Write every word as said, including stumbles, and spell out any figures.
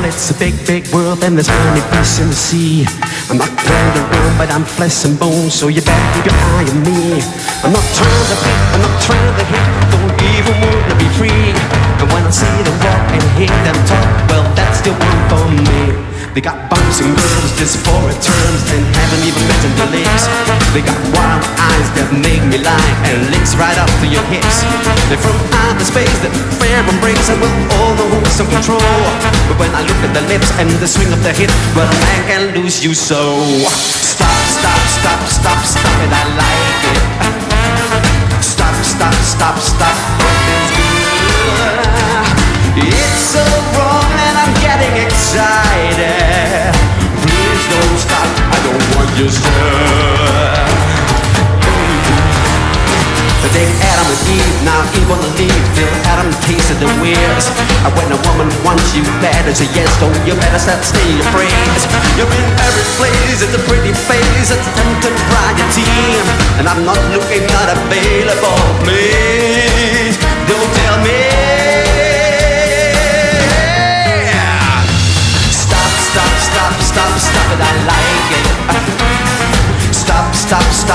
it's a big, big world and there's many fish in the sea. I'm not trying to run, but I'm flesh and bone, so you better keep your eye on me. I'm not trying to beat, I'm not trying to hit, don't even want to be free. And when I see them walk and hear them talk, well, that's the one for me. They got bouncing girls just for a terms and haven't even mentioned the lips. They got wild eyes that make me lie and licks right up to your hips. They're from outer space that fair embrace and will all know who's in control. But when I look at the lips and the swing of the hip, well, I can lose you so. Stop, stop, stop, stop, stop it, I like it. Stop, stop, stop, stop, it's good. It's so wrong and I'm getting excited. Please don't stop, I don't want you to. Take Adam and Eve, now Eve wanna leave till Adam tasted the weirs. And when a woman wants you bad, say yes, don't you better start saying your praise. You're in every place, it's a pretty face, it's time to try your team. And I'm not looking, not available, please don't tell me. Stop, stop, stop, stop, stop it, I like it. Stop, stop, stop.